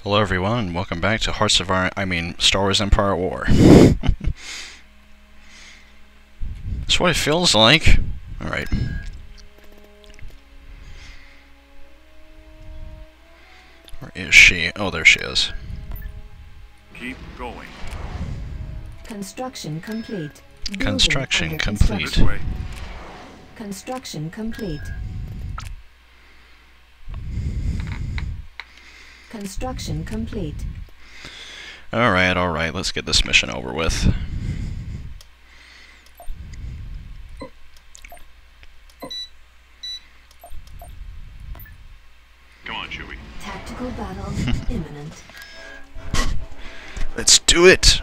Hello everyone, and welcome back to Star Wars Empire War. That's what it feels like. Alright. Where is she? Oh, there she is. Keep going. Construction complete. Construction complete. This way. Construction complete. Construction complete. Alright, let's get this mission over with. Come on, Chewie. Tactical battle imminent. Let's do it!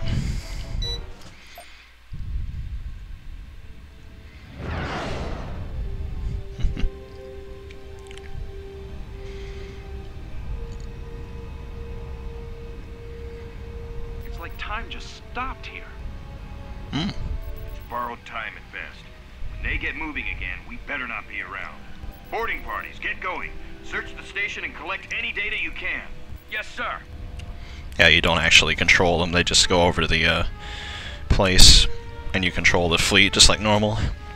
It's like time just stopped here. Hmm. It's borrowed time at best. When they get moving again, we better not be around. Boarding parties, get going. Search the station and collect any data you can. Yes, sir. Yeah, you don't actually control them, they just go over to the place and you control the fleet just like normal.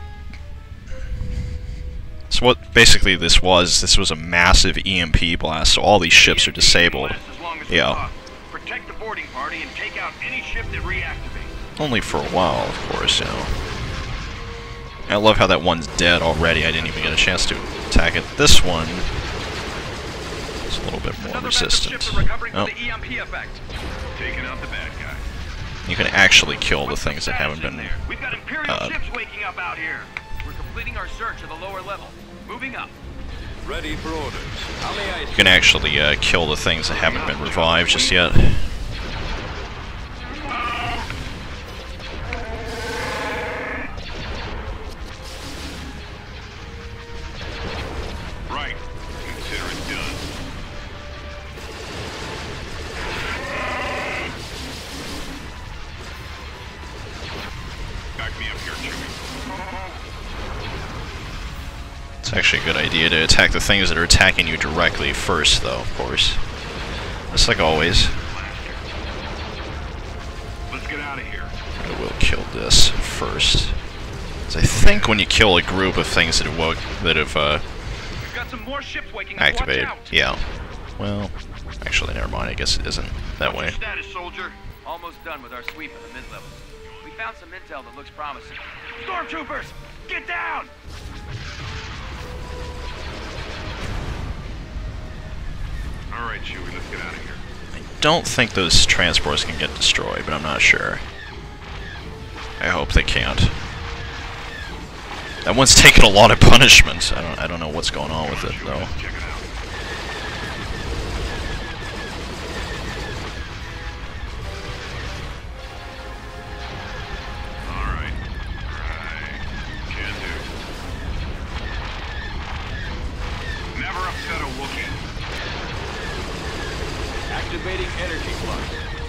So what basically this was a massive EMP blast, so all these ships are disabled. Yeah. Protect the boarding party and take out any ship that reactivates. Only for a while, of course, you know. I love how that one's dead already, I didn't even get a chance to attack it. This one is a little bit more resistant. Oh. Taking out the bad guy. You can actually kill the things that haven't been... We've got Imperial ships waking up out here. We're completing our search at the lower level. Moving up. Ready for orders. How may I... You can actually kill the things that haven't been revived just yet. Right. Consider it done. Back me up here, Chewie. It's actually a good idea to attack the things that are attacking you directly first, though, of course. Just like always. Let's get out of here. I will kill this first. So I think when you kill a group of things that have We've got some more ships waking up. activated, Watch out. yeah. Well, actually, never mind. I guess it isn't that way. What's your status, soldier? Almost done with our sweep of the mid-levels. We found some intel that looks promising. Stormtroopers, get down! All right, Chewie, let's get out of here. I don't think those transports can get destroyed, but I'm not sure. I hope they can't. That one's taken a lot of punishment. I don't know what's going on with it though. Check it out. All right. Can do. Never upset a Wookiee. Activating energy flux.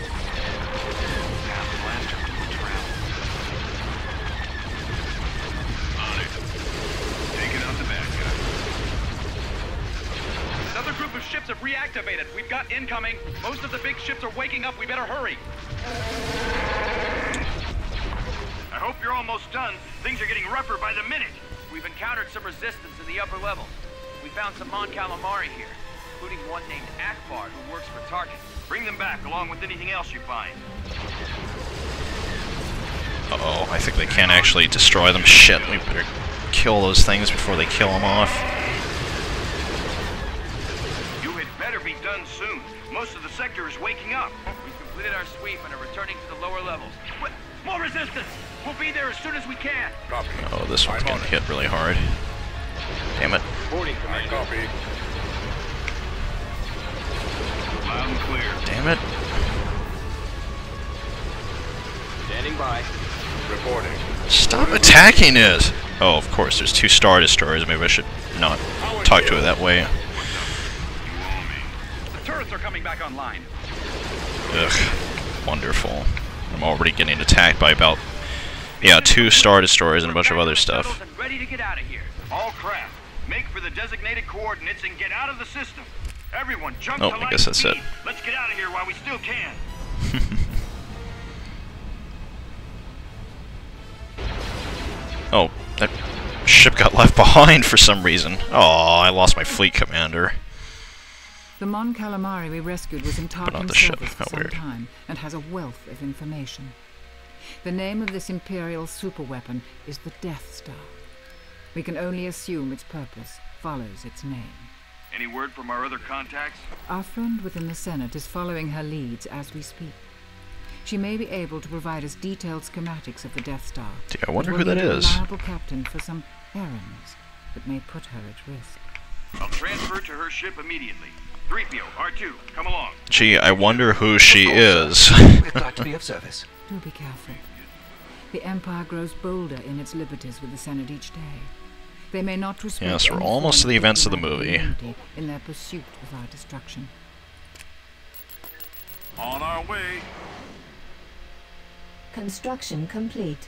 Path blaster travel. On it. Taking out the bad guy. Another group of ships have reactivated. We've got incoming. Most of the big ships are waking up. We better hurry. I hope you're almost done. Things are getting rougher by the minute. We've encountered some resistance in the upper levels. We found some Mon Calamari here, including one named Akbar who works for Tarkin. Bring them back along with anything else you find. Uh-oh, I think they can't actually destroy them. Shit, we better kill those things before they kill them off. You had better be done soon. Most of the sector is waking up. We've completed our sweep and are returning to the lower levels. What? More resistance! We'll be there as soon as we can. Copy. Oh, this one's getting hit really hard. Damn it. Boarding command. Copy. Loud and clear. Damn it. Standing by. Reporting. Stop attacking it! Oh, of course, there's two Star Destroyers. Maybe I should not talk to it that way. You owe me. The turrets are coming back online. Ugh. Wonderful. I'm already getting attacked by about, yeah, 2 Star Destroyers and a bunch of other stuff. Ready to get out of here. All craft, make for the designated coordinates and get out of the system. Everyone, jump Oh, to I light guess that's speed. it. Let's get out of while we still can. Oh, that ship got left behind for some reason. Oh, I lost my fleet commander. The Mon Calamari we rescued was in But not Tarkin's the ship. service for How some weird. time and has a wealth of information. The name of this Imperial superweapon is the Death Star. We can only assume its purpose follows its name. Any word from our other contacts? Our friend within the Senate is following her leads as we speak. She may be able to provide us detailed schematics of the Death Star. Gee, I wonder but who we'll that need a is. reliable captain for some errands that may put her at risk. I'll transfer to her ship immediately. 3PO, R2, come along. Gee, I wonder who she is. We're glad to be of service. Do be careful. The Empire grows bolder in its liberties with the Senate each day. They may not respect Yes, we're any almost form to the events of the diplomatic movie. immunity in their pursuit of our destruction. On our way. Construction complete.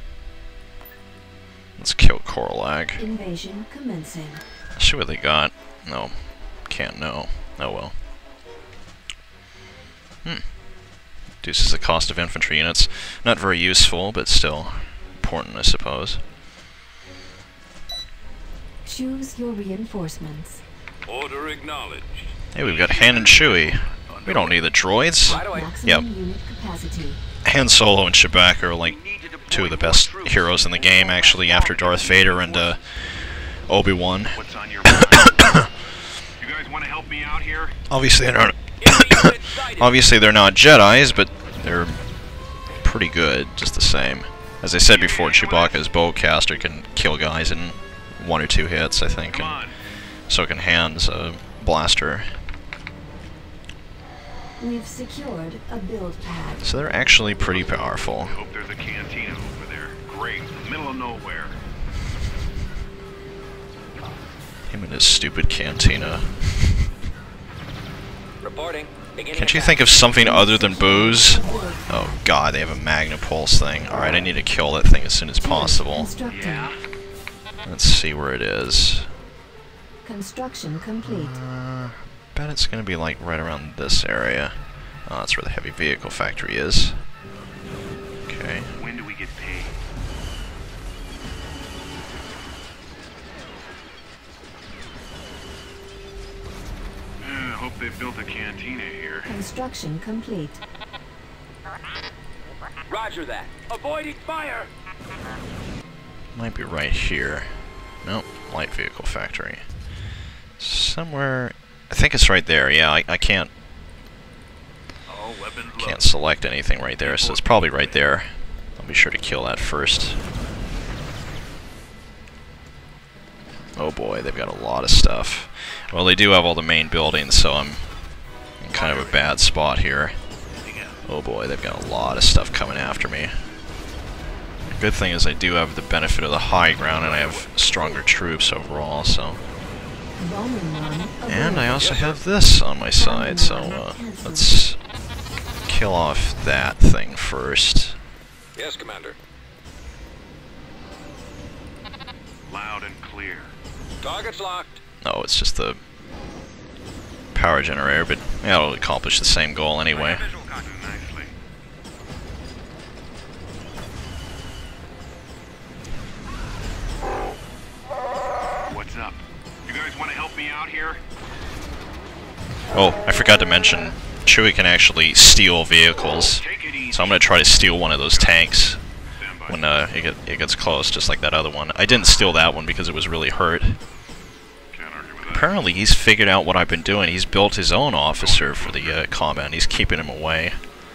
Let's kill Corulag. Invasion commencing. Let's see what they got. No. Can't know. Oh well. Reduces the cost of infantry units. Not very useful, but still important, I suppose. Choose your reinforcements. Order acknowledged. Hey, we've got Han and Chewie. We don't need the droids. Right away. Maximum Yep. unit capacity. Han Solo and Chewbacca are like two of the best heroes in the game, actually, after Darth Vader and Obi-Wan. What's on your mind? You guys want to help me out here? Obviously, they're not Jedis, but they're pretty good, just the same. As I said before, Chewbacca's bowcaster can kill guys in 1 or 2 hits, I think, Come and on. so can Han's blaster. We've secured a build pad. So they're actually pretty powerful. I hope there's a cantina over there. Great. Middle of nowhere. Him and his stupid cantina. Reporting. Beginning Can't you attack. think of something other than booze? Oh god, they have a Magnapulse thing. Alright, I need to kill that thing as soon as possible. Constructing. Yeah. Let's see where it is. Construction complete. Bet it's gonna be like right around this area. Oh, that's where the heavy vehicle factory is. Okay. When do we get paid? I hope they built a cantina here. Construction complete. Roger that. Avoiding fire. Might be right here. Nope, light vehicle factory. Somewhere, I think it's right there. Yeah, I can't All weapons can't select anything right there, so it's probably right there. I'll be sure to kill that first. Oh boy, they've got a lot of stuff. Well, they do have all the main buildings, so I'm in kind of a bad spot here. Oh boy, they've got a lot of stuff coming after me. The good thing is I do have the benefit of the high ground, and I have stronger troops overall, so... Bombing run. And I also have this on my side, so let's kill off that thing first. Yes, Commander. Loud and clear. Target's locked. Oh, it's just the power generator, but yeah, it'll accomplish the same goal anyway. Visual contact nicely. What's up? You guys want to help me out here? Oh, I forgot to mention, Chewie can actually steal vehicles, Take it easy. so I'm going to try to steal one of those tanks Stand by. when it gets close, just like that other one. I didn't steal that one because it was really hurt. Can't argue with that. Apparently he's figured out what I've been doing. He's built his own officer for the combat, and he's keeping him away.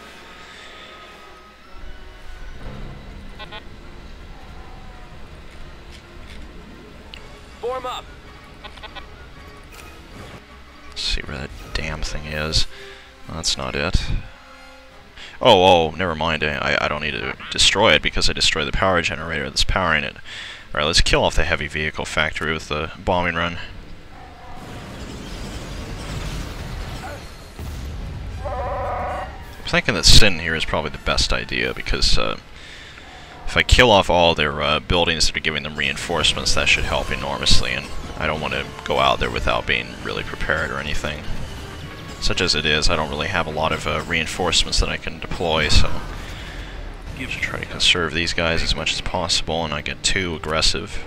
Form up. Let's see where that damn thing is. That's not it. Oh, never mind. I don't need to destroy it because I destroyed the power generator that's powering it. Alright, let's kill off the heavy vehicle factory with the bombing run. I'm thinking that sitting here is probably the best idea because if I kill off all their buildings that are giving them reinforcements, that should help enormously, and I don't want to go out there without being really prepared or anything. Such as it is, I don't really have a lot of reinforcements that I can deploy, so just try to conserve these guys as much as possible and not get too aggressive.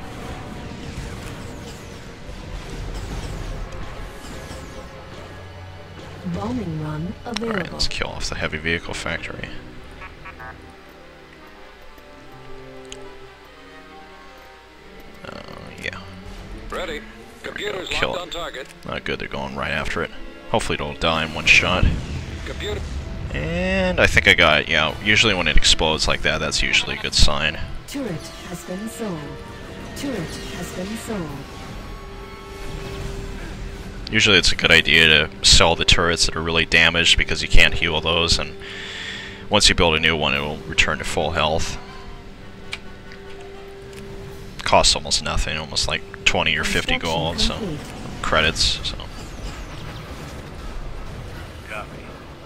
Bombing run available. Alright, let's kill off the heavy vehicle factory. Yeah. Ready. Computers Kill locked it. on target. Not good, they're going right after it. Hopefully it'll die in one shot. Computer. And I think I got it, yeah. Usually when it explodes like that, that's usually a good sign. Turret has been sold. Turret has been sold. Usually it's a good idea to sell the turrets that are really damaged because you can't heal those, and once you build a new one it will return to full health. Costs almost nothing, almost like 20 or 50 gold, so credits, so. Copy.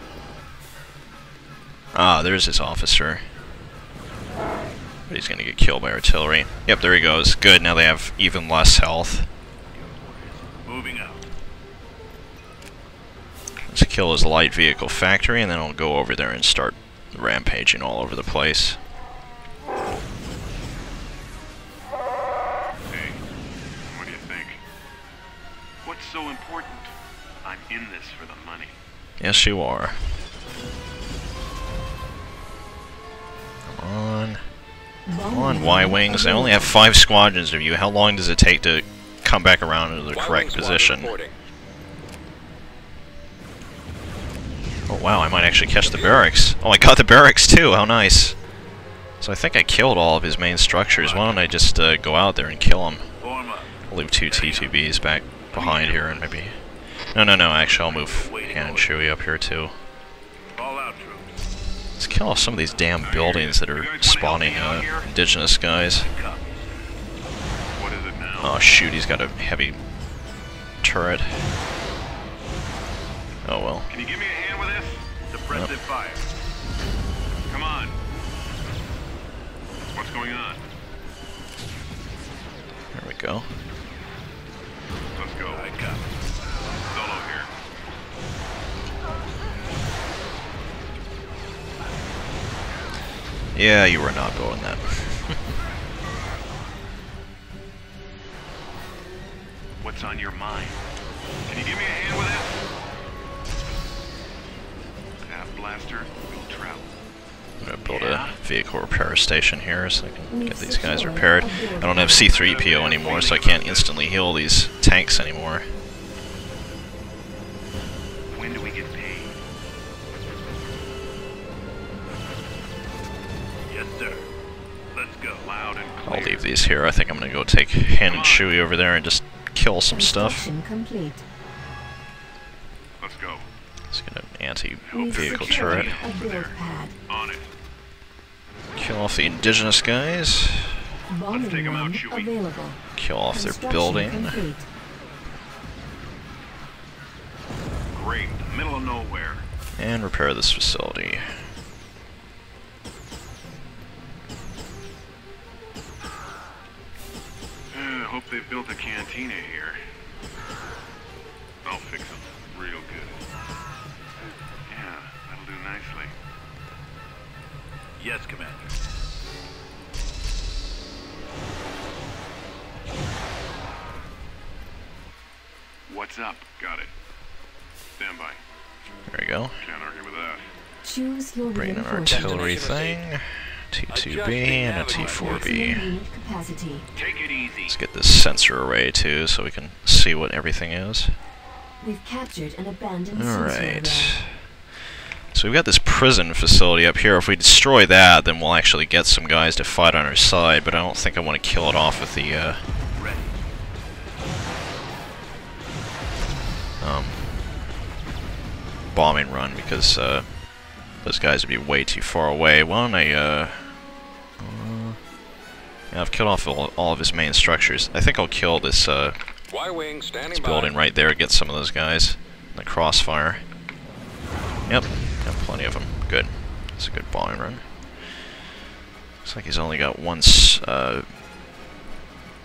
Ah, there's his officer. But he's gonna get killed by artillery. Yep, there he goes. Good, now they have even less health. Moving out. Let's kill his light vehicle factory, and then I'll go over there and start rampaging all over the place. Hey, what do you think? What's so important? I'm in this for the money. Yes, you are. Come on. Come on, Y-Wings. I only have 5 squadrons of you. How long does it take to come back around into the correct Y-wing squad position? reporting. Oh wow, I might actually catch the barracks. Oh, I got the barracks too, how nice. So I think I killed all of his main structures. Why don't I just go out there and kill him? Form up. I'll leave 2 T2Bs back behind here and maybe... No, actually I'll move Han and Chewie up here too. All out troops. Let's kill off some of these damn buildings that are spawning indigenous guys. What is it now? Oh shoot, he's got a heavy turret. Oh well. Can you give me a hand with this? Suppressive fire. Come on. What's going on? There we go. Let's go. I got it. Solo here. Yeah, you were not going that. What's on your mind? Can you give me a hand with this? That blaster will travel. I'm gonna build a vehicle repair station here so I can get these guys repaired. I don't have C3PO anymore, so I can't instantly heal these tanks anymore. When do we get paid? Yes, sir. Let's go. Loud and clear. I'll leave these here. I think I'm gonna go take Han and Chewie over there and just kill some stuff. Construction complete. Let's go. Let's get an anti-vehicle We've turret. secured a build pad. On it. Kill off the indigenous guys. Bombing take 'em out, run Chewie. available. Kill off their Construction building. complete. Great. Middle of nowhere. And repair this facility. Hope they built a cantina here. I'll fix them real good. Yeah, that'll do nicely. Yes, Commander. What's up? Got it. Stand by. There we go. Can't argue with that. Choose your Bring an reinforcements. artillery thing. T2B and a T4B. Unit capacity. Take it easy. Let's get this sensor array too so we can see what everything is. We've captured an abandoned sensor Alright. array. So we've got this prison facility up here. If we destroy that, then we'll actually get some guys to fight on our side, but I don't think I want to kill it off with the bombing run because those guys would be way too far away. Why don't I yeah, I've killed off all of his main structures. I think I'll kill this Y-wing standing this by. building right there, get some of those guys in the crossfire. Yep, got plenty of them. Good. It's a good bombing run. Looks like he's only got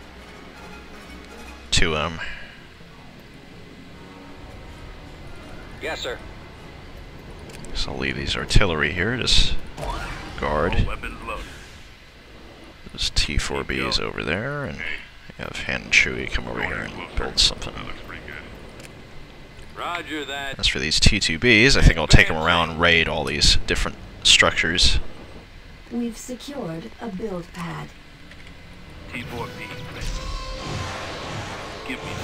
two of them. Yes, sir. So I'll leave these artillery here, just guard. All weapons loaded. There's T4Bs over there, and you have Han and Chewie come over here and build something. Roger that. As for these T2Bs, I think I'll take them around and raid all these different structures. We've secured a build pad. T4B. Give me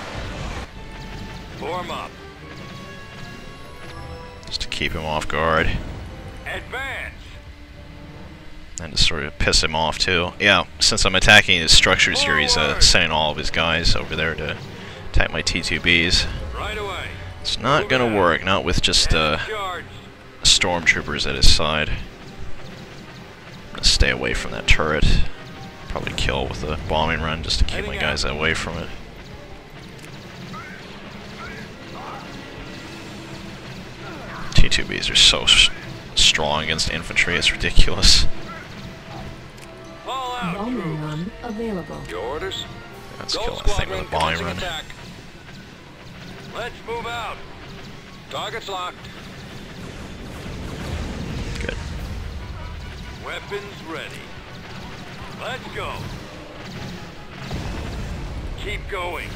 Form up. Just to keep him off guard. Advance. And to sort of piss him off too. Yeah, since I'm attacking his structures here, he's sending all of his guys over there to attack my T2Bs. Right away. It's not gonna work, not with just Charge. stormtroopers at his side. I'm gonna stay away from that turret. Probably kill with a bombing run just to keep my guys away from it. T2Bs are so strong against infantry, it's ridiculous. Fall out. Bombing run available. Your orders? Let's Gold kill that thing with squadron a bombing commencing run. attack. Let's move out. Target's locked. Good. Weapons ready. Let's go. Keep going.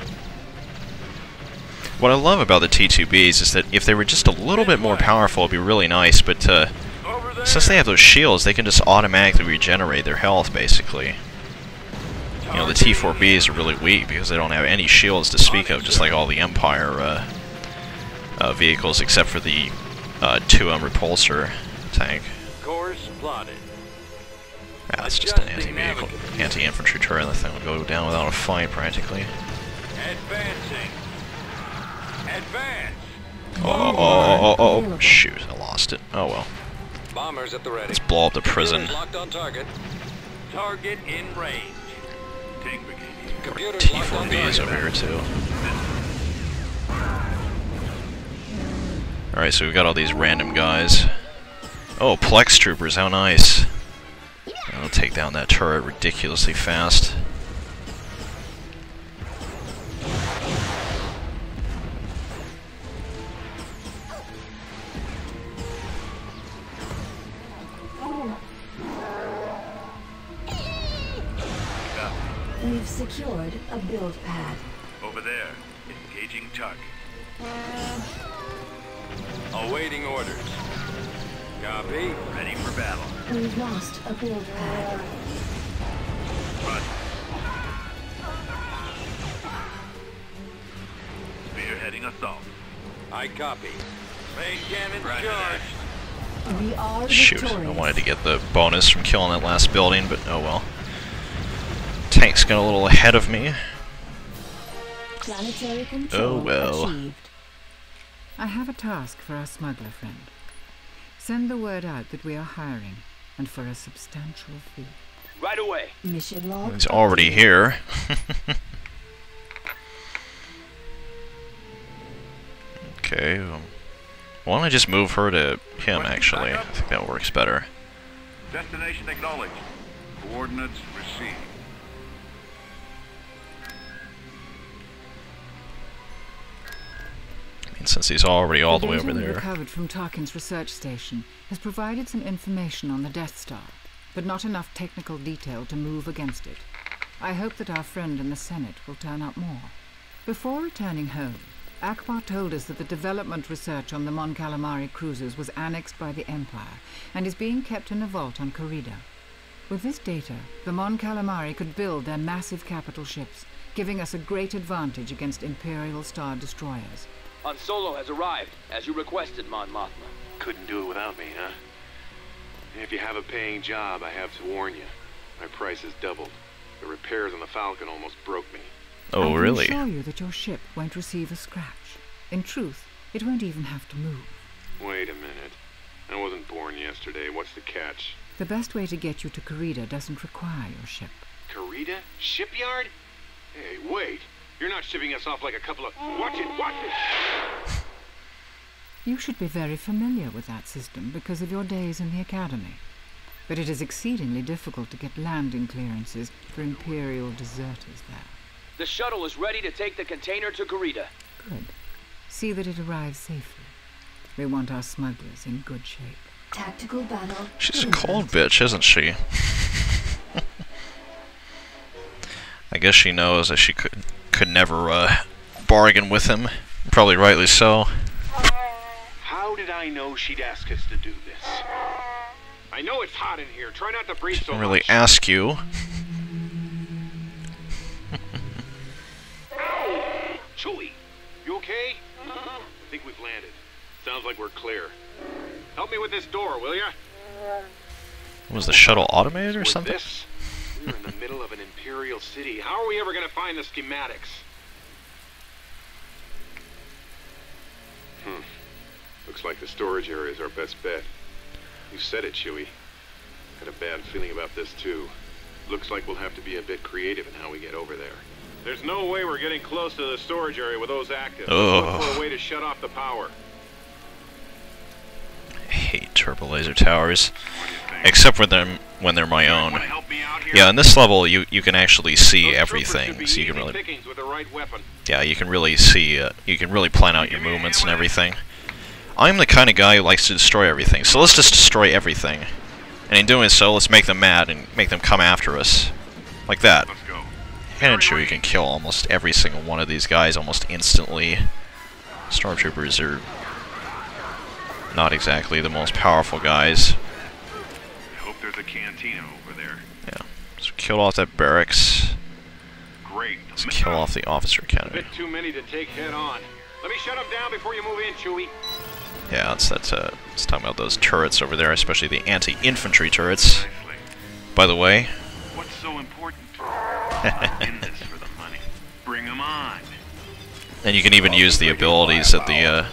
What I love about the T2Bs is that if they were just a little bit more powerful, it'd be really nice, but Over there. since they have those shields, they can just automatically regenerate their health, basically. You know, the T4Bs are really weak because they don't have any shields to speak of, just like all the Empire vehicles, except for the 2M repulsor tank. Course plotted. Yeah, it's just an anti-vehicle, anti-infantry turret. That thing will go down without a fight, practically. Advancing. Advance. Oh, shoot, I lost it. Oh well. Bombers at the ready. Let's blow up the prison. Computers locked on target. Target in range. Tank brigade. Computers locked on T4B is target. over here too. Alright, so we've got all these random guys. Oh, Plex troopers, how nice. I'll take down that turret ridiculously fast. We've secured a build pad. Over there. Engaging target. Awaiting orders. Copy. Ready for battle. We've lost a build pad. Roger. Spearheading assault. I copy. Main cannon Roger that. charged. We are Shoot, victorious. I wanted to get the bonus from killing that last building, but oh well. Tank's got a little ahead of me. Planetary control Oh well. achieved. I have a task for our smuggler friend. Send the word out that we are hiring, and for a substantial fee. Right away. Mission log. He's already here. Okay, why don't I just move her to him, actually? I think that works better. Destination acknowledged. Coordinates received. I mean, since he's already all the way over data we there. recovered from Tarkin's research station has provided some information on the Death Star, but not enough technical detail to move against it. I hope that our friend in the Senate will turn up more. Before returning home, Akbar told us that the development research on the Mon Calamari cruisers was annexed by the Empire and is being kept in a vault on Carida. With this data, the Mon Calamari could build their massive capital ships, giving us a great advantage against Imperial Star destroyers. Han Solo has arrived, as you requested, Mon Mothma. Couldn't do it without me, huh? If you have a paying job, I have to warn you. My price has doubled. The repairs on the Falcon almost broke me. Oh, really? I can assure you that your ship won't receive a scratch. In truth, it won't even have to move. Wait a minute. I wasn't born yesterday. What's the catch? The best way to get you to Carida doesn't require your ship. Carida? Shipyard? Hey, wait. You're not shipping us off like a couple of... Watch it! Watch it! You should be very familiar with that system because of your days in the Academy. But it is exceedingly difficult to get landing clearances for Imperial deserters there. The shuttle is ready to take the container to Carida. Good. See that it arrives safely. We want our smugglers in good shape. Tactical battle. She's a cold bitch, isn't she? I guess she knows that she could never bargain with him. Probably rightly so. How did I know she'd ask us to do this? I know it's hot in here. Try not to breathe so Didn't really much. ask you. Chewie, you okay? I think we've landed. Sounds like we're clear. Help me with this door, will ya? Was the shuttle automated or With something? this, we're in the middle of an Imperial city. How are we ever going to find the schematics? Looks like the storage area is our best bet. You said it, Chewie. Had a bad feeling about this, too. Looks like we'll have to be a bit creative in how we get over there. There's no way we're getting close to the storage area with those active. Let's look for a way to shut off the power. I hate turbo laser towers. Except for them when they're my own. Wanna help me out here? Yeah, in this level you can actually see Those troopers everything, should be so you can easy really pickings with the right weapon. yeah, you can really see you can really plan out your movements and everything. I'm the kind of guy who likes to destroy everything, so let's just destroy everything. And in doing so, let's make them mad and make them come after us. Like that. Let's go. And sure you can kill almost every single one of these guys almost instantly. Stormtroopers are not exactly the most powerful guys. I hope there's a cantina over there. Yeah. Just kill off that barracks. Great. Let's kill off the officer A academy. bit too many to take head on. Let me shut them down before you move in, Chewie. Yeah, it's talking about those turrets over there, especially the anti-infantry turrets. Nicely. By the way, What's so important? I'm in this for the money. Bring 'em on. and you can even use the abilities that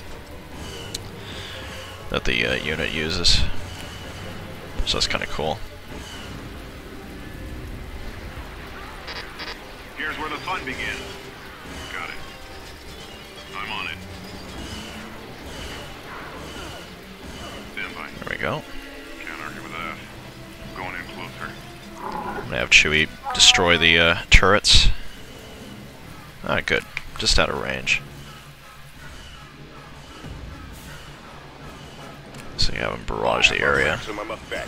the unit uses. So that's kind of cool. Here's where the fun begins. Got it. I'm on it. Stand by. There we go. Can't argue with that. Going in closer. I'm gonna have Chewie destroy the turrets. Ah, good. Just out of range. So you have him barrage the area. Maximum effect.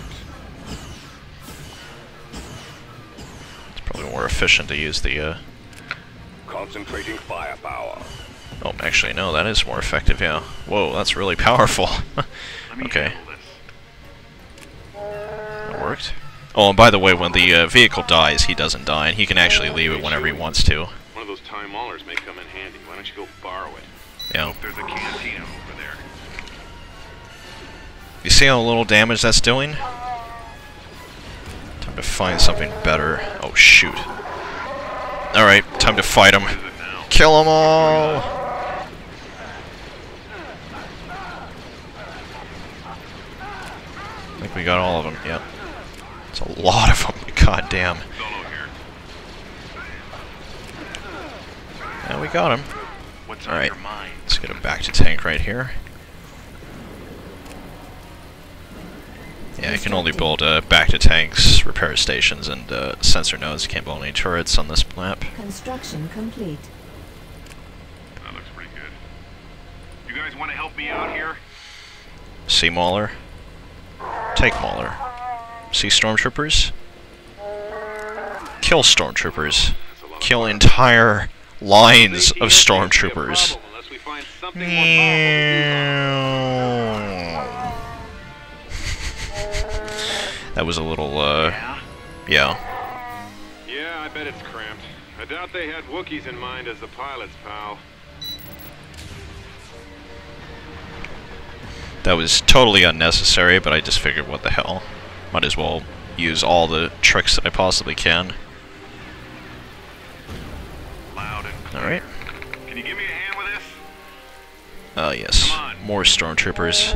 It's probably more efficient to use the Concentrating firepower. oh, actually, no, that is more effective, yeah. Whoa, that's really powerful. Let me Okay. handle this. That worked. Oh, and by the way, when the vehicle dies, he doesn't die, and he can actually leave it whenever he wants to. One of those time maulers may come in handy. Why don't you go borrow it? Yeah. Hope there's a cantina over there. You see how little damage that's doing? Time to find something better. Oh, shoot. Alright, time to fight him. What is it now? Kill them all! I think we got all of them, yep. It's a lot of them, god damn. Solo here. Yeah, we got him. What's on Alright, your mind? let's get him back to tank right here. Yeah, you can only build back-to-tanks, repair stations, and sensor nodes. You can't build any turrets on this map. Construction complete. That looks pretty good. You guys want to help me out here? See Mauler? Take Mauler. See Stormtroopers? Kill Stormtroopers. Kill entire lines of Stormtroopers. Unless we find something more powerful to use on them. That was a little, yeah. Yeah, I bet it's cramped. I doubt they had Wookiees in mind as the pilots, pal. That was totally unnecessary, but I just figured, what the hell? Might as well use all the tricks that I possibly can. Loud and clear. Alright. Can you give me a hand with this? Yes. Come on. More Stormtroopers.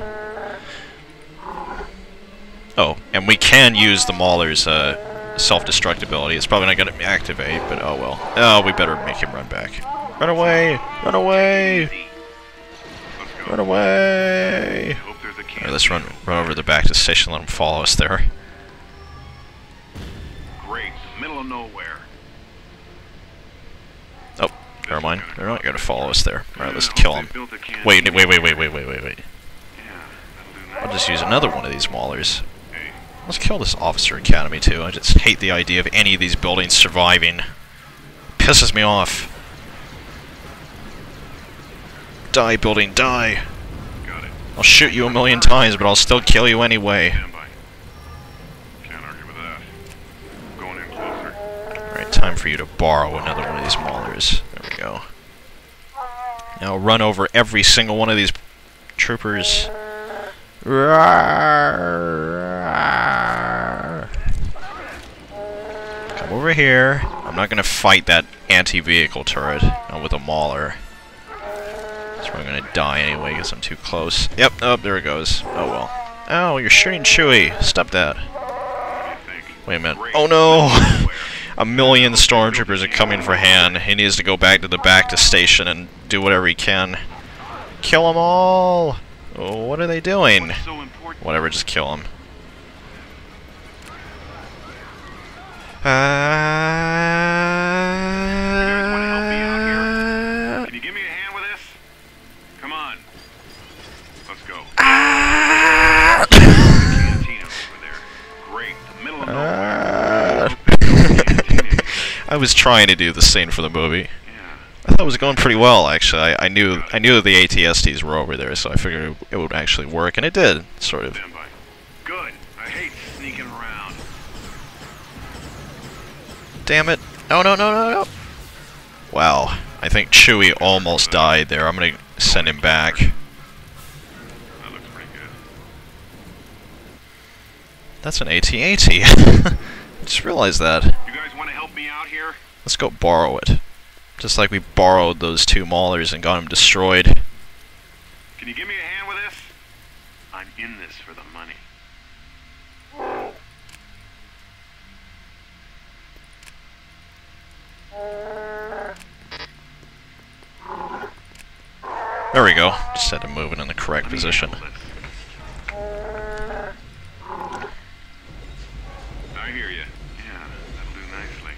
Oh, and we can use the Mauler's self-destruct ability. It's probably not going to activate, but oh well. Oh, we better make him run back. Run away! Run away! Easy. Let's go. Run away! Hope there's a Alright, cantina. let's run over to the back to the station, let him follow us there. Great. Middle of nowhere. Oh, Never mind. They're not gonna follow us there. Alright, let's kill them. Wait. I'll just use another one of these maulers. Let's kill this officer academy too. I just hate the idea of any of these buildings surviving. It pisses me off. Die, building, die! Got it. I'll shoot you a million times, but I'll still kill you anyway. Stand by. Can't argue with that. Going in closer. Alright, time for you to borrow another one of these maulers. There we go. Now run over every single one of these troopers. Come over here. I'm not gonna fight that anti-vehicle turret with a mauler. So I'm gonna die anyway because I'm too close. Yep, oh, there it goes. Oh well. Oh, you're shooting Chewie. Stop that. Wait a minute. Oh no! A million stormtroopers are coming for Han. He needs to go back to the Bacta station and do whatever he can. Kill them all! Oh, what are they doing? Whatever, just kill them. Can you give me a hand with this? Come on. Let's go. Cantina over there. Great. The middle of nowhere. I was trying to do the same for the movie. I thought it was going pretty well, actually. I knew that the ATSTs were over there, so I figured it would actually work, and it did, sort of. Good. I hate sneaking around. Damn it! No! Wow, I think Chewie almost died there. I'm gonna send him back. That looks pretty good. That's an AT-AT. I just realized that. You guys want to help me out here? Let's go borrow it. Just like we borrowed those two maulers and got them destroyed. Can you give me a hand with this? I'm in this for the money. There we go. Just had to move it in the correct position. I hear you. Yeah, that'll do nicely.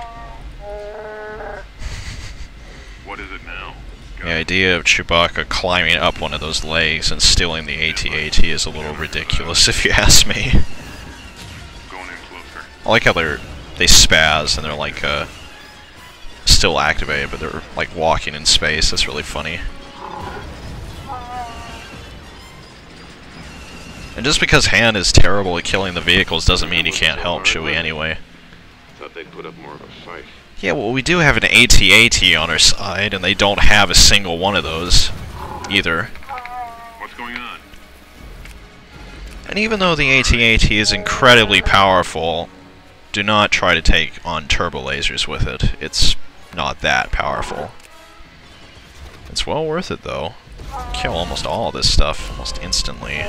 What is it now? The idea of Chewbacca climbing up one of those legs and stealing the AT-AT is a little ridiculous, if you ask me. Going in closer. I like how they spaz and they're like still activated, but they're like walking in space. That's really funny. And just because Han is terrible at killing the vehicles doesn't mean he can't help Chewie anyway. Thought they'd put up more of a fight. Yeah, well, we do have an AT-AT on our side, and they don't have a single one of those either. What's going on? And even though the AT-AT is incredibly powerful, do not try to take on turbo lasers with it. It's not that powerful. It's well worth it, though. Kill almost all of this stuff almost instantly.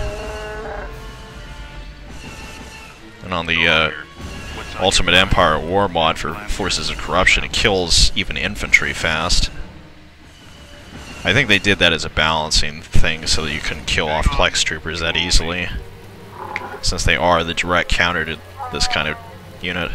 And on the Ultimate Empire War mod for Forces of Corruption, it kills even infantry fast. I think they did that as a balancing thing so that you couldn't kill off Plex troopers that easily, since they are the direct counter to this kind of unit.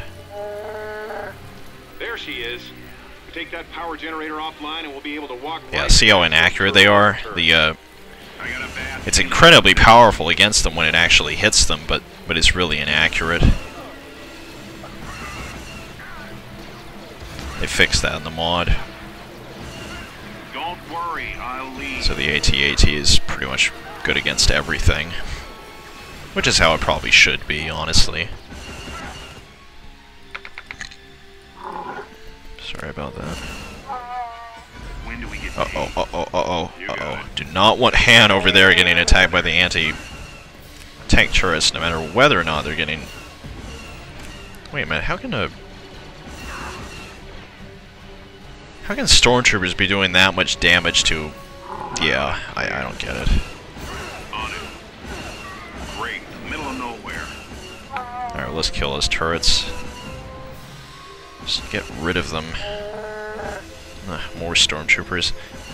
There she is. Take that power generator offline and we'll be able to walk. Yeah, see how inaccurate they are? It's incredibly powerful against them when it actually hits them, but it's really inaccurate. They fixed that in the mod. Don't worry, I'll leave. So the AT-AT is pretty much good against everything. Which is how it probably should be, honestly. Sorry about that. When do we get Uh-oh. Do not want Han over there getting attacked by the anti-tank turrets, no matter whether or not they're getting... Wait a minute, how can stormtroopers be doing that much damage to... Yeah, I don't get it. On it. Great, middle of nowhere. Alright, let's kill those turrets. Just get rid of them. More stormtroopers.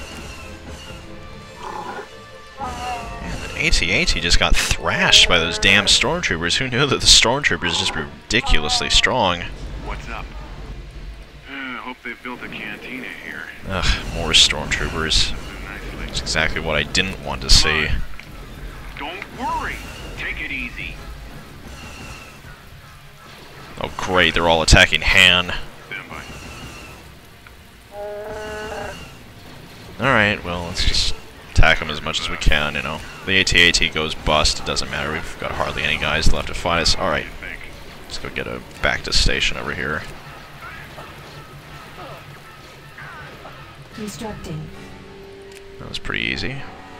Man, the AT-AT just got thrashed by those damn stormtroopers. Who knew that the stormtroopers just were ridiculously strong? What's up? Hope they've built a cantina here. Ugh, more stormtroopers. That's exactly what I didn't want to see. Don't worry. Take it easy. Oh great, they're all attacking Han. Stand by. Alright, well, let's just attack them as much as we can, you know. The AT-AT goes bust, it doesn't matter, we've got hardly any guys left to fight us. Alright, let's go get a back to station over here. Constructing. That was pretty easy.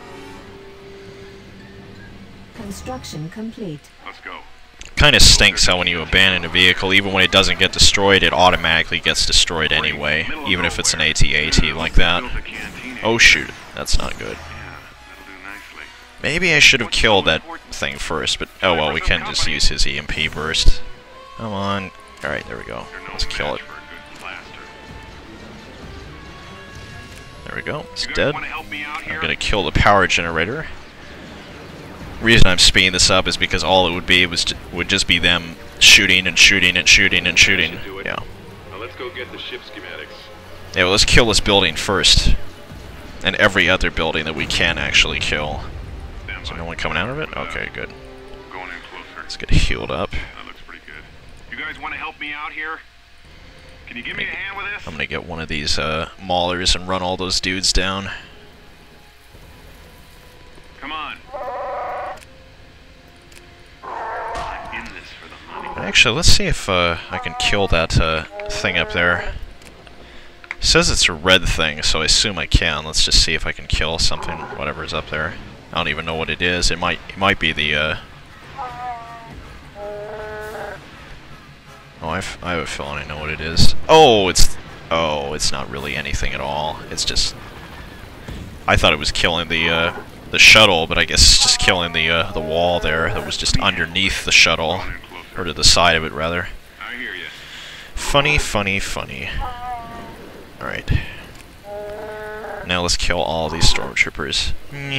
Construction complete. Let's go. Kinda stinks how when you abandon a vehicle, even when it doesn't get destroyed, it automatically gets destroyed anyway, even if it's an AT-AT like that. Oh shoot, that's not good. Maybe I should have killed that thing first, but oh well, we can just use his EMP burst. Come on. Alright, there we go. Let's kill it. There we go, it's dead. I'm gonna kill the power generator. Reason I'm speeding this up is because all it would be would just be them shooting and shooting and shooting and shooting. Yeah. Now let's go get the ship schematics. Yeah, well, let's kill this building first. And every other building that we can actually kill. Is there no one coming out of it? Okay, good. Going in closer. Let's get healed up. That looks pretty good. You guys want to help me out here? Can you give me a hand with this? I'm gonna get one of these maulers and run all those dudes down. Come on. I'm in this for the money. Actually, let's see if I can kill that thing up there. It says it's a red thing, so I assume I can. Let's just see if I can kill something, whatever's up there. I don't even know what it is. It might be the Oh, I have a feeling I know what it is. Oh, it's not really anything at all. It's just, I thought it was killing the shuttle, but I guess it's just killing the wall there that was just underneath the shuttle, or to the side of it rather. I hear you. Funny, funny, funny. All right. Now let's kill all these stormtroopers.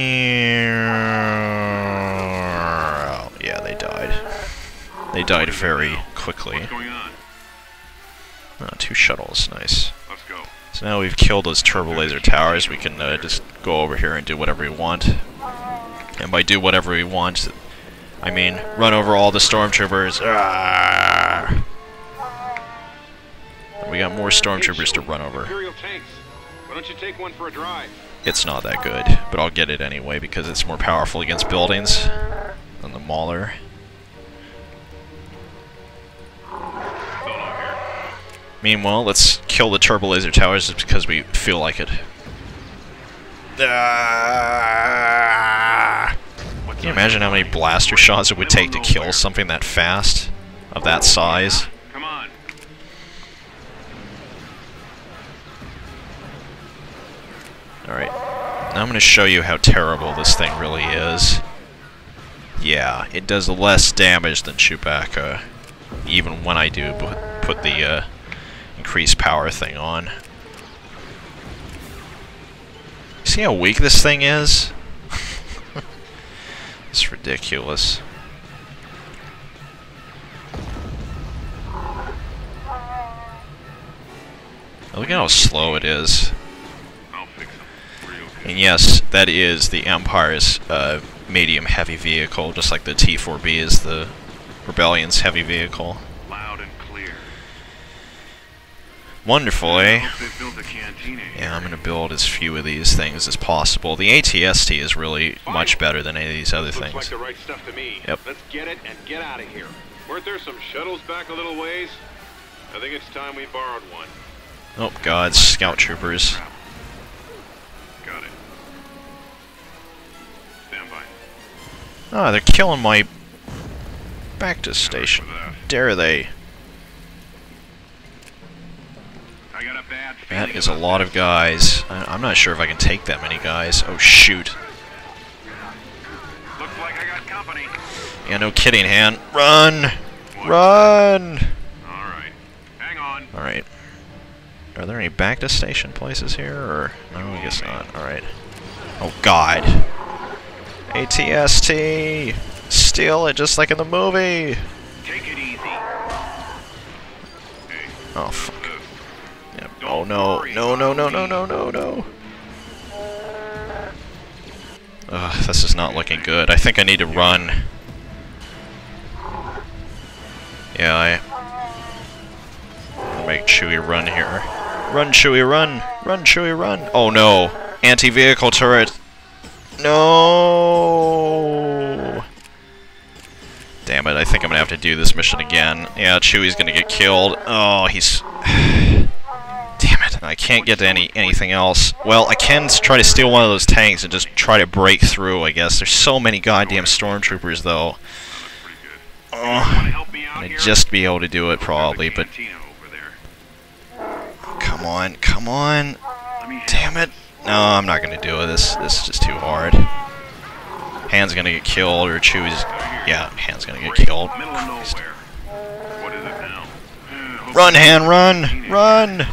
Yeah, they died. They died very quickly. What's going on? Oh, 2 shuttles, nice. Let's go. So now we've killed those turbo laser towers, we can just go over here and do whatever we want. And by do whatever we want, I mean run over all the stormtroopers. Ah! We got more stormtroopers to run over. Imperial tanks. Why don't you take one for a drive? It's not that good, but I'll get it anyway because it's more powerful against buildings than the Mauler. Meanwhile, let's kill the turbo laser towers just because we feel like it. Can you imagine how many blaster shots it would take to kill something that fast, of that size? Come on. Alright, now I'm going to show you how terrible this thing really is. Yeah, it does less damage than Chewbacca, even when I do put the increased power thing on. See how weak this thing is? It's ridiculous. Look at how slow it is. I'll fix them. Real good. And yes, that is the Empire's medium heavy vehicle, just like the T-4B is the Rebellion's heavy vehicle. Loud and clear. Wonderful, eh? They've built a cantina here. Yeah, I'm gonna build as few of these things as possible. The AT-ST is really much better than any of these other Looks things. like the right stuff to me. Yep. Let's get it and get out of here. Weren't there some shuttles back a little ways? I think it's time we borrowed one. Oh god, scout troopers. Got it. Stand by. Ah, they're killing my back to station. That. Dare they? I got a bad feeling. That is a lot of guys. I'm not sure if I can take that many guys. Oh shoot. Looks like I got company. Yeah, no kidding, Han. Run! Run! Alright. Hang on. Alright. Are there any back to station places here, or... No, I guess not. Alright. Oh god. AT-ST! Steal it just like in the movie! Take it easy. Hey. Oh fuck. Don't Oh no, no, no, no, no, no, no, no. Ugh, this is not looking good. I think I need to run. Yeah, I'll make Chewie run here. Run, Chewie, run! Run, Chewie, run! Oh no! Anti-vehicle turret! No! Damn it, I think I'm gonna have to do this mission again. Yeah, Chewie's gonna get killed. Oh, he's... Damn it, I can't get to anything else. Well, I can try to steal one of those tanks and just try to break through, I guess. There's so many goddamn stormtroopers, though. Oh, I'd just be able to do it, probably, but... Oh, come on, come on! Damn it! No, I'm not gonna do it. This is just too hard. Han's gonna get killed, or Chewie's... Yeah, Han's gonna get killed. Run, Han, run! Run!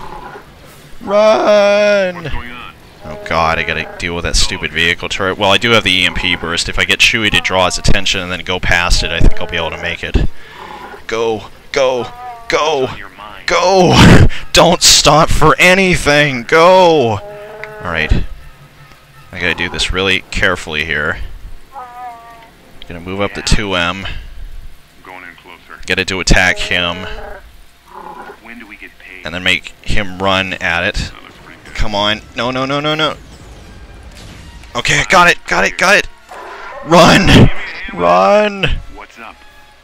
Run! Oh god, I gotta deal with that stupid vehicle turret. Well, I do have the EMP burst. If I get Chewie to draw his attention and then go past it, I think I'll be able to make it. Go! Go! Go! Go! Don't stop for anything! Go! Alright. I gotta do this really carefully here. Gonna move up to 2M. Get it to attack him. And then make him run at it. Come on. No, no, no, no, no. Okay, got it, got it, got it! Run! Run! What's up?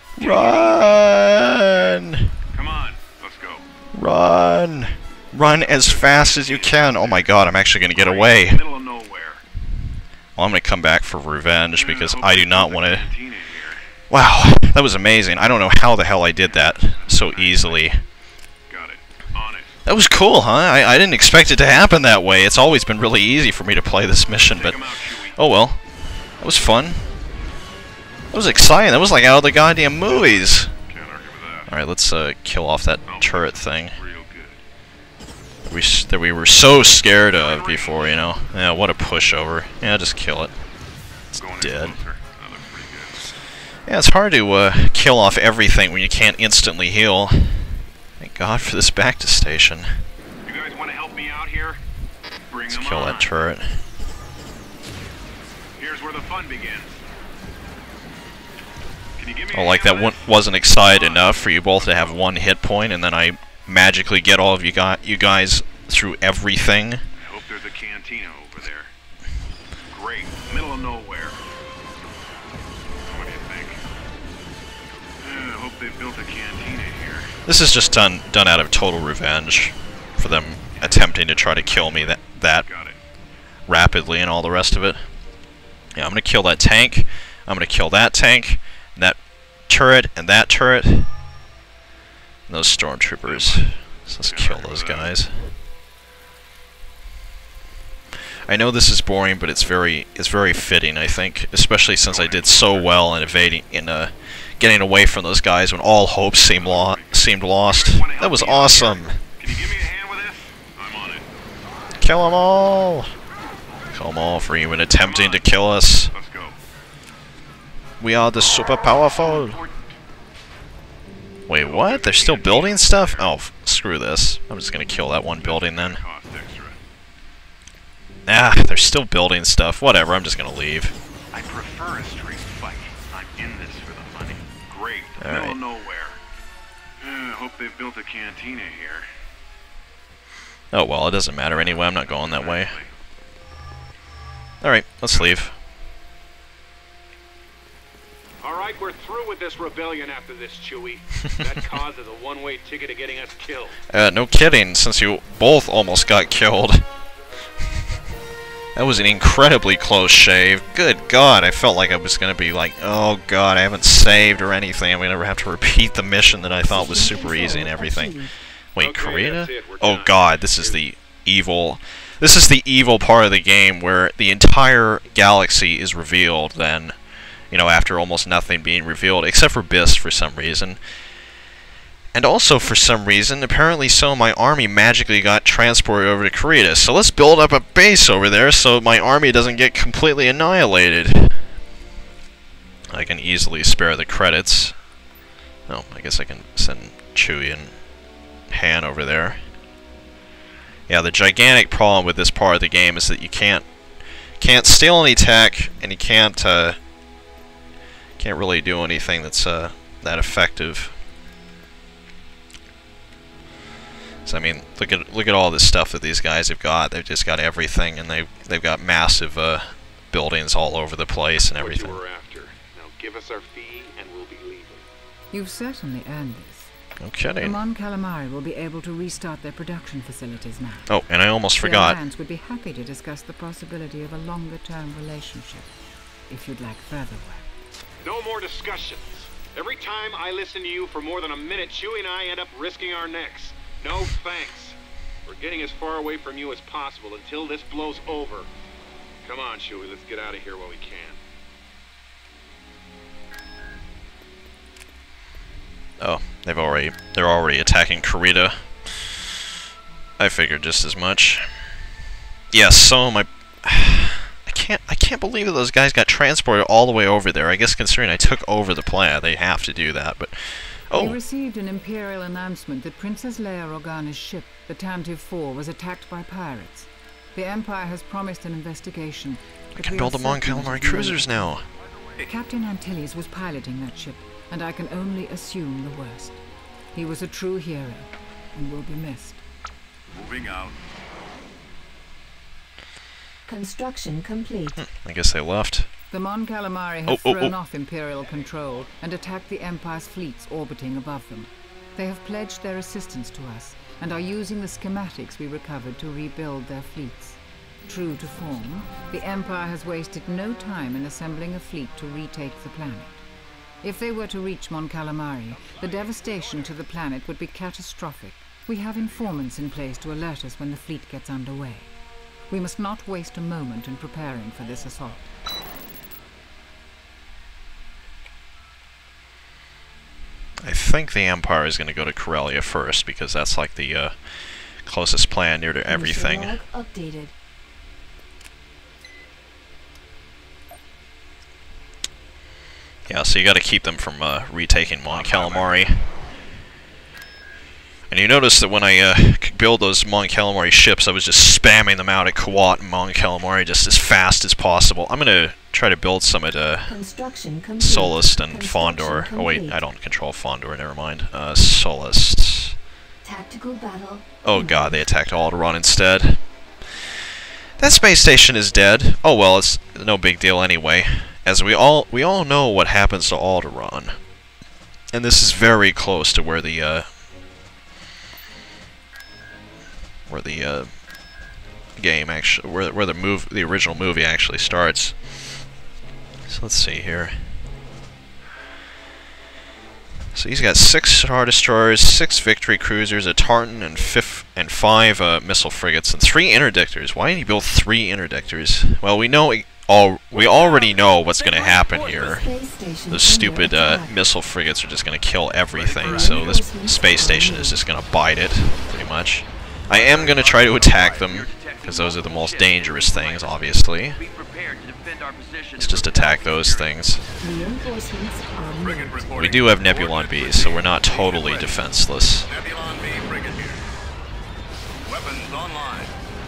Run! Come on, let's go. Run! Run as fast as you can. Oh my god, I'm actually gonna get away. Middle of nowhere. Well, I'm gonna come back for revenge because I do not want to... Wow, that was amazing. I don't know how the hell I did that so easily. Got it. On it. That was cool, huh? I didn't expect it to happen that way. It's always been really easy for me to play this mission, but... Oh well. That was fun. That was exciting. That was like out of the goddamn movies. Alright, let's kill off that turret thing. That we were so scared of before, you know. Yeah, what a pushover. Yeah, just kill it. It's dead. Yeah, it's hard to kill off everything when you can't instantly heal. Thank God for this back to station. You guys want to help me out here? Bring Let's kill that turret. Here's where the fun begins. Can you give me Oh, like that one wasn't excited enough for you both to have one hit point, and then I magically get all of you guys through everything. I hope there's a cantina over there. Great, middle of nowhere. What do you think? I hope they built a cantina here. This is just done out of total revenge for them attempting to try to kill me that rapidly and all the rest of it. Yeah, I'm gonna kill that tank. I'm gonna kill that tank, and that turret, and that turret. And those stormtroopers. So let's kill those guys. I know this is boring, but it's very fitting, I think, especially since I did so well in getting away from those guys when all hope seemed lost. That was awesome. Can you give me a hand with this? I'm on it. Kill them all. Kill them all for even attempting to kill us. Let's go. We are the super powerful. Wait, what? They're still building stuff? Oh, screw this. I'm just gonna kill that one building then. Ah, they're still building stuff. Whatever, I'm just gonna leave. I prefer a straight fight. I'm in this for the money. Great. Middle of nowhere. I hope they've built a cantina here. Oh well, it doesn't matter anyway. I'm not going that way. Alright, let's leave. Alright, we're through with this rebellion after this, Chewie. That cause is a one-way ticket to getting us killed. No kidding, since you both almost got killed. That was an incredibly close shave. Good God, I felt like I was going to be like, oh God, I haven't saved or anything. I'm going to have to repeat the mission that I thought was super easy and everything. Wait, Carida? Oh God, this is the evil... This is the evil part of the game where the entire galaxy is revealed then. You know, after almost nothing being revealed, except for Biss for some reason. And also, for some reason, apparently my army magically got transported over to Carida. So let's build up a base over there so my army doesn't get completely annihilated. I can easily spare the credits. Oh, I guess I can send Chewie and Han over there. Yeah, the gigantic problem with this part of the game is that you can't steal any tech, and you can't really do anything that's that effective. So I mean, look at all this stuff that these guys have got. They've just got everything, and they've got massive buildings all over the place and everything. What you were after. Now give us our fee, and we'll be leaving. You've certainly earned this. No kidding. The Mon Calamari will be able to restart their production facilities now. Oh, and I almost forgot. The Alliance would be happy to discuss the possibility of a longer-term relationship, if you'd like further work. No more discussions. Every time I listen to you for more than a minute, Chewie and I end up risking our necks. No thanks. We're getting as far away from you as possible until this blows over. Come on, Chewie, let's get out of here while we can. Oh, they're already attacking Carida. I figured just as much. Yes, so I can't believe that those guys got transported all the way over there. I guess considering I took over the planet, they have to do that, but oh. We received an Imperial announcement that Princess Leia Organa's ship, the Tantive 4, was attacked by pirates. The Empire has promised an investigation. I can build the Mon Calamari cruisers now. Captain Antilles was piloting that ship, and I can only assume the worst. He was a true hero, and will be missed. Moving out. Construction complete. I guess they left. The Mon Calamari have thrown off Imperial control and attacked the Empire's fleets orbiting above them. They have pledged their assistance to us, and are using the schematics we recovered to rebuild their fleets. True to form, the Empire has wasted no time in assembling a fleet to retake the planet. If they were to reach Mon Calamari, the devastation to the planet would be catastrophic. We have informants in place to alert us when the fleet gets underway. We must not waste a moment in preparing for this assault. I think the Empire is going to go to Corellia first, because that's like the closest planet near to everything. Updated. Yeah, so you got to keep them from retaking Mon Calamari. And you notice that when I build those Mon Calamari ships, I was just spamming them out at Kawat and Mon Calamari just as fast as possible. I'm going to try to build some at Solist and Fondor. Oh wait, I don't control Fondor, never mind. Solist. Tactical battle. Oh god, they attacked Alderaan instead. That space station is dead. Oh well, it's no big deal anyway. As we all know what happens to Alderaan. And this is very close to where the game actually, where the original movie actually starts. So let's see here. So he's got 6 Star Destroyers, 6 Victory Cruisers, a Tartan, and 5 missile frigates, and 3 interdictors. Why did he build 3 interdictors? Well, we already know what's going to happen here. Those stupid missile frigates are just going to kill everything, so this space station is just going to bite it, pretty much. I am going to try to attack them, because those are the most dangerous things, obviously. Let's just attack those things. We do have Nebulon Bs, so we're not totally defenseless. Nebulon B frigate here. Weapons online.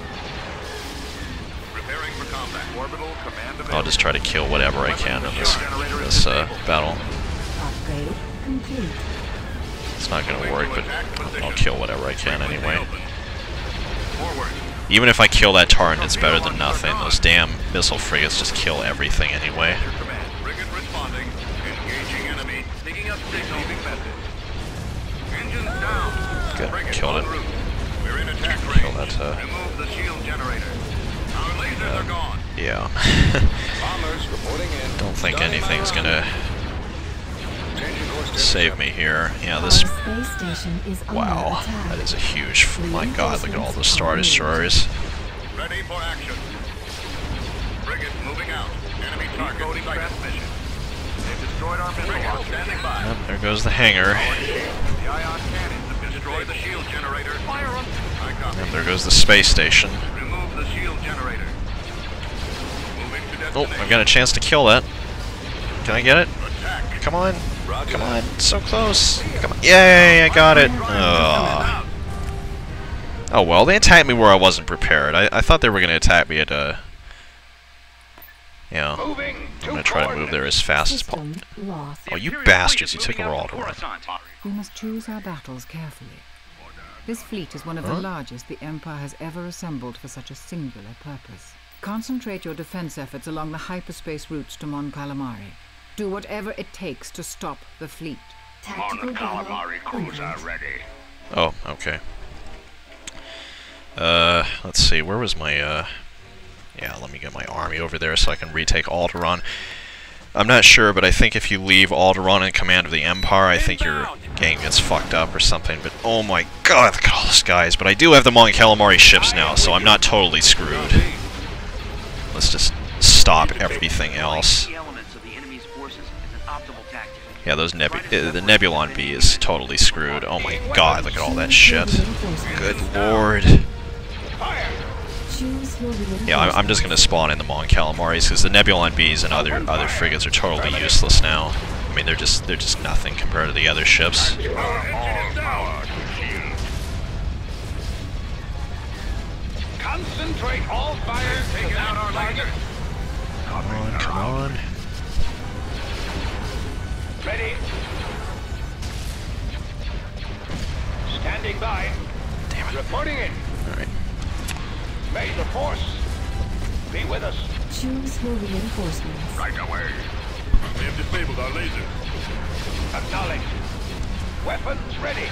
Preparing for combat. Orbital command available. I'll just try to kill whatever I can in this battle. Upgrade complete. It's not going to work, but I'll kill whatever I can anyway. Forward. Even if I kill that Tartan, it's better than nothing. Those damn missile frigates just kill everything anyway. Frigate responding. Engaging enemy. Picking up signal. Message. Engines down. Good, killed it. We're in attack range. Kill that, Remove the shield generator. Our lasers are gone. yeah. Bombers reporting in. Don't think anything's gonna save me here. Yeah, this... Our space station is under Wow, attack. that is a huge... My god, look at all those Star Destroyers. Ready for action. Frigate moving out. Enemy target coding transmission. They've destroyed our missile launch. Standing by. Yep, there goes the hangar. The ion cannons have destroyed the shield generator. Fire them. I copy. And there goes the space station. Remove the shield generator. Moving to Oh, destination. I've got a chance to kill that. Can I get it? Attack. Come on. Come on. So close. Come on. Yay, I got it. Ugh. Oh well, they attacked me where I wasn't prepared. I thought they were going to attack me at a... Yeah, I'm going to try to move there as fast as possible. Oh, you bastards, you took over Alderaan. We must choose our battles carefully. This fleet is one of the largest the Empire has ever assembled for such a singular purpose. Concentrate your defense efforts along the hyperspace routes to Mon Calamari. Do whatever it takes to stop the fleet. Mon Calamari cruiser ready. Oh, okay. Let's see, where was my, yeah, let me get my army over there so I can retake Alderaan. I'm not sure, but I think if you leave Alderaan in command of the Empire, I think your game gets fucked up or something, but oh my god, look at all these guys. But I do have the Mon Calamari ships now, so I'm not totally screwed. Let's just stop everything else. Yeah, those the Nebulon B is totally screwed. Oh my god, look at all that shit. Good lord. Yeah, I'm just gonna spawn in the Mon Calamaris because the Nebulon Bs and other frigates are totally useless now. I mean, they're just nothing compared to the other ships. Concentrate all fire. Take out our target. Come on. Ready. Standing by. Damn it. Reporting in. Alright. May the force be with us. Choose your reinforcements. Right away. We have disabled our lasers. Acknowledged. Weapons ready.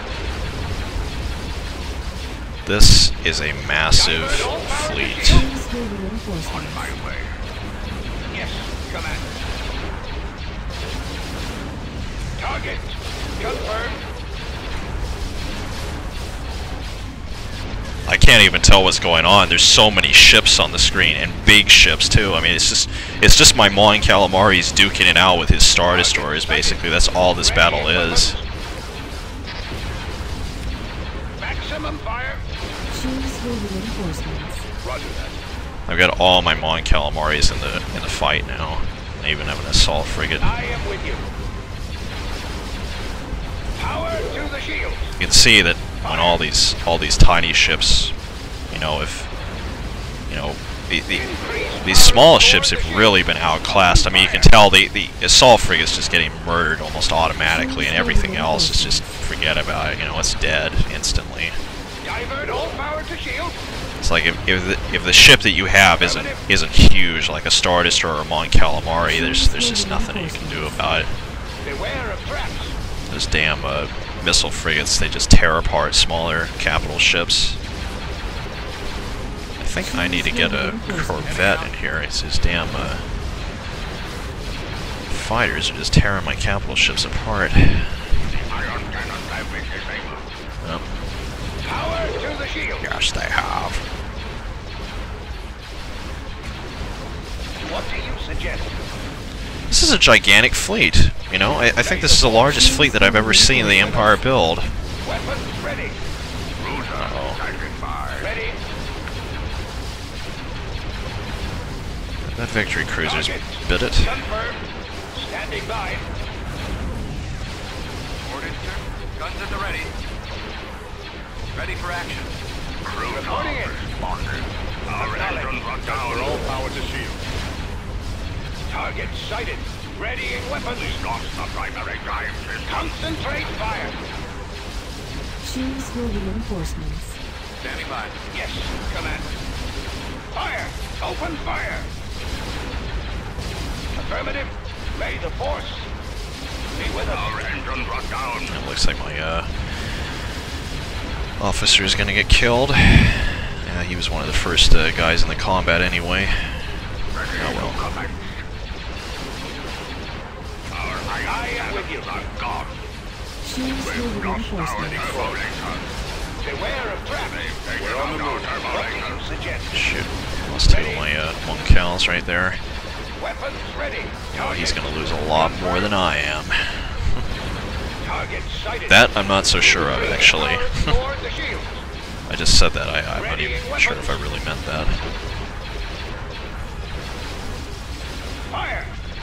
This is a massive fleet. Choose your reinforcements. On my way. Yes, command. Target confirmed. I can't even tell what's going on. There's so many ships on the screen, and big ships too. I mean, it's just my Mon Calamaris duking it out with his Star Destroyers, basically. That's all this battle is. Maximum fire. Choose your reinforcements. Roger that. I've got all my Mon Calamaris in the fight now. I even have an assault frigate. I am with you. Power to the shield. You can see that on all these tiny ships, you know, if you know these small ships have really been outclassed. I mean, you can tell the assault frigate's just getting murdered almost automatically, and everything else is just forget about it. You know, it's dead instantly. Divert all power to shield. It's like if the ship that you have isn't huge, like a Star Destroyer or a Mon Calamari, there's just nothing you can do about it. Beware of traps. Those damn missile frigates, they just tear apart smaller capital ships. I think I need to get a Corvette in here. It's these damn fighters are just tearing my capital ships apart. Well, Power to the shield. yes, they have. What do you suggest? This is a gigantic fleet. You know, I think this is the largest fleet that I've ever seen the Empire build. Weapons ready. Ready. That Victory Cruiser's bit it. Confirmed. Standing by. Orders, sir. Guns at the ready. Ready for action. Reporting in. Our engines run down. All power to shield. Target sighted. Readying weapons. Lost the primary drive system. Concentrate fire. Choose your reinforcements. Standing by. Yes, command. Fire. Open fire. Affirmative. May the force be with us. Our engines run down. It looks like my officer is going to get killed. Yeah, he was one of the first guys in the combat anyway. Oh well. I am with you. Gone. Choose your reinforcements. Beware of traps. We're on the move. What do you suggest? Shoot. Lost two of my Mon Cals right there. Weapons ready. Oh, he's going to lose a lot more than I am. Target sighted. That I'm not so sure of, actually. Toward the shield. I just said that. I'm not even sure if I really meant that. Fire.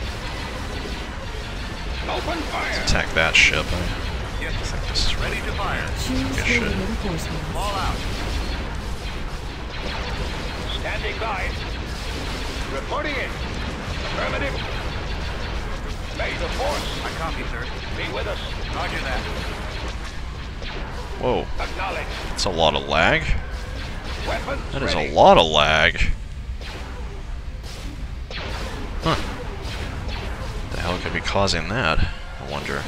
Open fire. Let's attack that ship. I think this is Ready ready. to fire. Choose Good your shit. reinforcements. Fall out. Standing by. Reporting in. Affirmative. May the force. I copy, sir. Be with us. Roger that. Whoa. Acknowledge. That's a lot of lag. Weapons That is ready. a lot of lag. Huh. What the hell could be causing that? I wonder.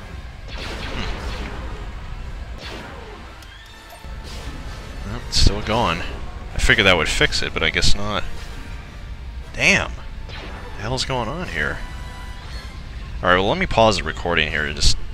Well, it's still going. I figured that would fix it, but I guess not. Damn. What the hell's going on here? Alright, well let me pause the recording here to just